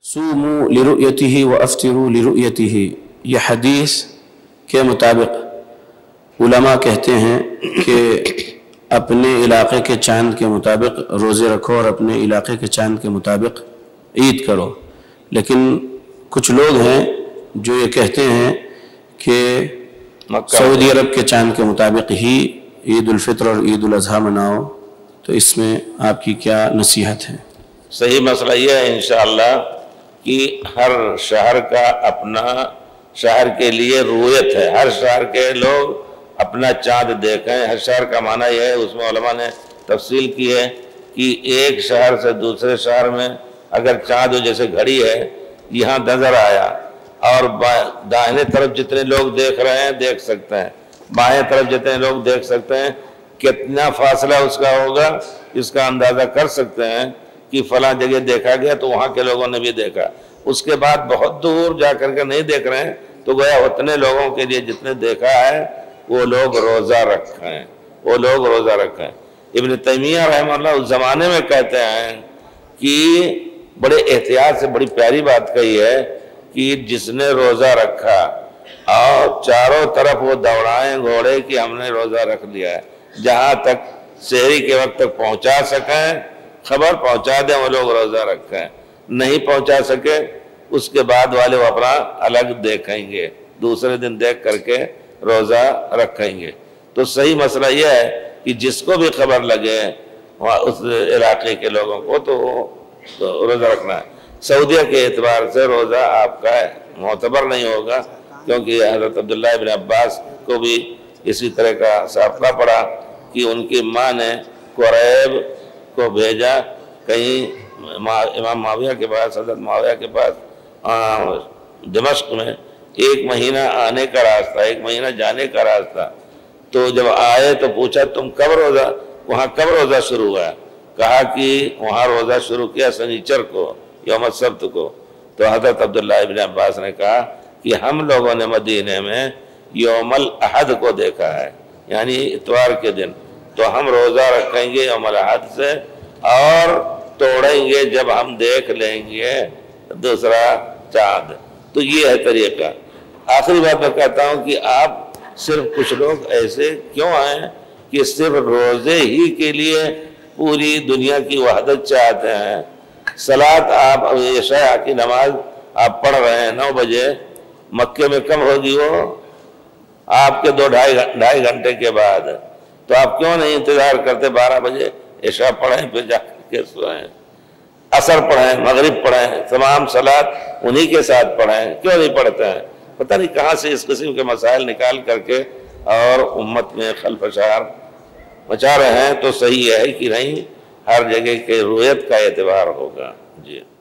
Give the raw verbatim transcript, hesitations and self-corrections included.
سومو لرؤیتہ و افطروا لرؤیتہ، یہ حدیث کے مطابق علماء کہتے ہیں کہ اپنے علاقے کے چاند کے مطابق روزے رکھو اور اپنے علاقے کے چاند کے مطابق عید کرو، لیکن کچھ لوگ ہیں جو یہ کہتے ہیں کہ سعودی عرب کے چاند کے مطابق ہی عید الفطر اور عید الاضحیٰ مناؤ، تو اس میں آپ کی کیا نصیحت ہے؟ صحیح مسئلہ یہ ہے انشاءاللہ کہ ہر شہر کا اپنا شہر کے لیے رویت ہے، ہر شہر کے لوگ اپنا چاند دیکھیں۔ ہر شہر کا معنی یہ ہے، اس میں علماء نے تفصیل کی ہے کہ ایک شہر سے دوسرے شہر میں اگر چاند جیسے گھڑی ہے یہاں نظر آیا اور داہنے طرف جتنے لوگ دیکھ رہے ہیں دیکھ سکتے ہیں، بائیں طرف جتنے لوگ دیکھ سکتے ہیں، کتنا فاصلہ اس کا ہوگا اس کا اندازہ کر سکتے ہیں کہ فلاں جگہ دیکھا گیا تو وہاں کے لوگوں نے بھی دیکھا۔ اس کے بعد بہت دور جا کر کے نہیں دیکھ رہے ہیں تو گویا اتنے لوگوں کے لیے جتنے دیکھا ہے وہ لوگ روزہ رکھیں، وہ لوگ روزہ رکھیں۔ ابن تیمیہ رحمہ اللہ اس زمانے میں کہتے ہیں کہ بڑے احتیاط سے بڑی پیاری بات کہی ہے کہ جس نے روزہ رکھا اور چاروں طرف وہ دوڑائیں گھوڑے کہ ہم نے روزہ رکھ لیا ہے، جہاں تک سحری کے وقت تک پہنچا سکیں خبر پہنچا دیں وہ لوگ روزہ رکھیں، نہیں پہنچا سکے اس کے بعد والے وہ اپنا الگ دیکھیں گے، دوسرے دن دیکھ کر کے روزہ رکھیں گے۔ تو صحیح مسئلہ یہ ہے کہ جس کو بھی خبر لگے اس علاقے کے لوگوں کو تو روزہ رکھنا ہے۔ سعودیہ کے اعتبار سے روزہ آپ کا معتبر نہیں ہوگا، کیونکہ حضرت عبداللہ ابن عباس کو بھی اسی طرح کا سابقہ پڑا کہ ان کی ماں نے قریب کو بھیجا کہیں امام معاویہ کے پاس، حضرت معاویہ کے پاس دمشق میں، ایک مہینہ آنے کا راستہ ایک مہینہ جانے کا راستہ، تو جب آئے تو پوچھا تم کب روزہ وہاں کب روزہ شروع ہوا؟ کہا کہ وہاں روزہ شروع کیا سنیچر کو، یوم السبت کو۔ تو حضرت عبداللہ ابن عباس نے کہا کہ ہم لوگوں نے مدینے میں یوم الاحد کو دیکھا ہے، یعنی اتوار کے دن، تو ہم روزہ رکھیں گے یوم الاحد سے اور توڑیں گے جب ہم دیکھ لیں گے دوسرا چاند۔ تو یہ ہے طریقہ۔ آخری بات میں کہتا ہوں کہ آپ صرف کچھ لوگ ایسے کیوں ہیں کہ صرف روزے ہی کے لیے پوری دنیا کی وحدت چاہتے ہیں۔ صلاۃ آپ عشاء کی نماز آپ پڑھ رہے ہیں نو بجے، مکے میں کم ہوگی وہ آپ کے دو ڈھائی ڈھائی گھنٹے کے بعد، تو آپ کیوں نہیں انتظار کرتے بارہ بجے عشاء پڑھیں پھر جا کے سوئیں، عصر پڑھیں، مغرب پڑھیں، تمام صلاۃ انہی کے ساتھ پڑھیں، کیوں نہیں پڑھتے ہیں؟ پتہ نہیں کہاں سے اس قسم کے مسائل نکال کر کے اور امت میں خلفشار مچا رہے ہیں۔ تو صحیح ہے کہ نہیں، ہر جگہ کے رویت کا اعتبار ہوگا۔ جی